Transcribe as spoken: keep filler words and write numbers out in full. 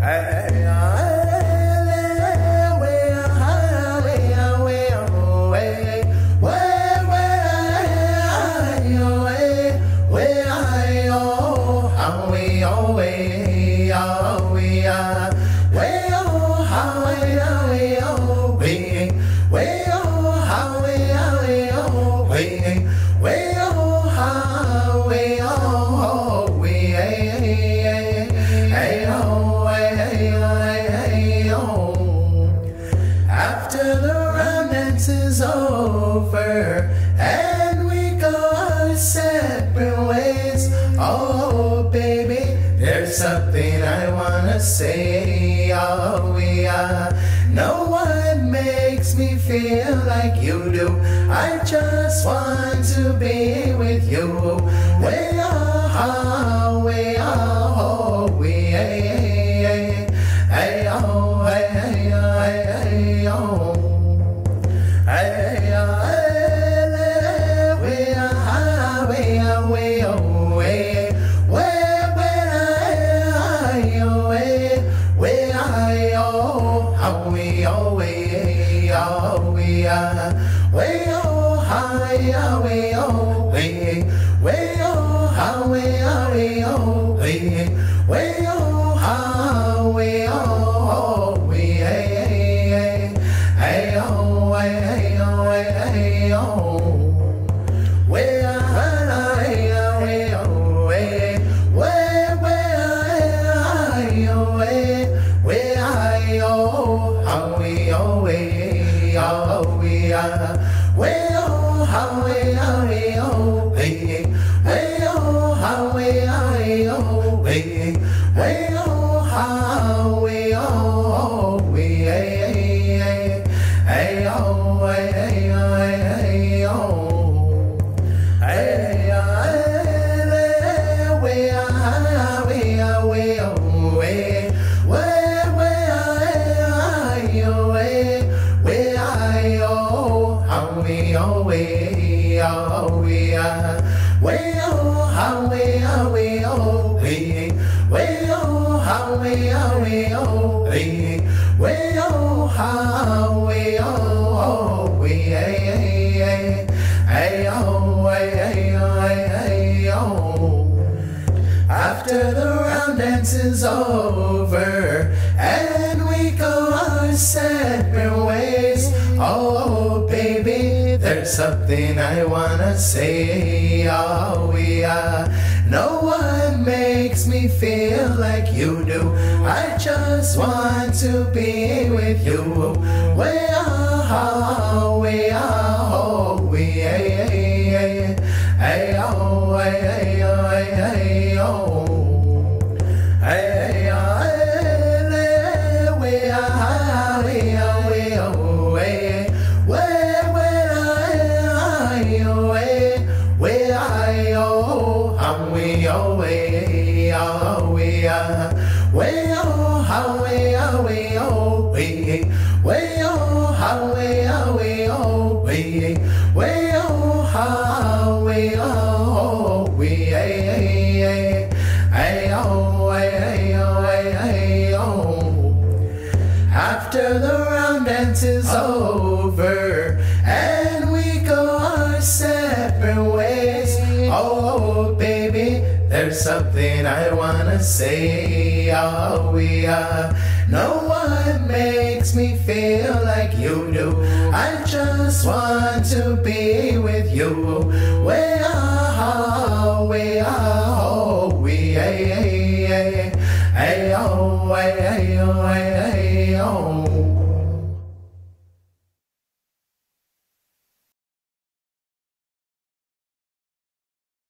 After the romance is over and we go our separate ways, oh baby, there's something I wanna say. Oh, we are. No one makes me feel like you do. I just want to be with you. We are, we are, we are, hey, oh, hey, hey, hey, oh. Hey, oh, hey, we are, we are, we are, we where, where I, oh, where I, oh, how we, oh, we, oh, we are, we, oh, how we, oh, we, we, oh, how we, oh, we, we, oh, how we, oh, we, hey, hey, oh, hey, oh, hey, oh, where I, we, oh, where, where, where, oh, where I, oh, how we, oh, we, oh, we are, where, oh, how we, oh, we, where, oh, how we, oh, we, where, oh, how we, oh, we, hey, hey, hey, oh, hey, hey, oh, hey, hey, we are, we are, we are, we, where, where I, oh, where I, oh, how we, oh, we, oh, we are, we, oh, how we, oh, we, oh, we, we, oh, how we, oh, we, oh, we, we, oh, how we, oh, we, hey, hey, hey, oh, hey, hey, hey, oh. After the round dance is over and we go our separate ways, oh baby, there's something I wanna say. Oh, we are. No one makes me feel like you do. I just want to be with you. We are, we are, we, hey, hey, hey, oh, hey, hey, hey, oh. Hey, hey, we are, we are, we are, we, where, where I, oh, where I, oh, how we, oh, we, oh, we are, we, oh, how we, oh, we, oh, we, we, oh, how we, oh, we, oh, we, we, oh, how we, oh, we, hey, hey, hey, oh, hey, oh, hey, oh. After the round dance is over and we go our separate ways, oh baby, there's something I wanna say. Oh, we are. No one makes me feel like you do. I just want to be with you. We are, we are.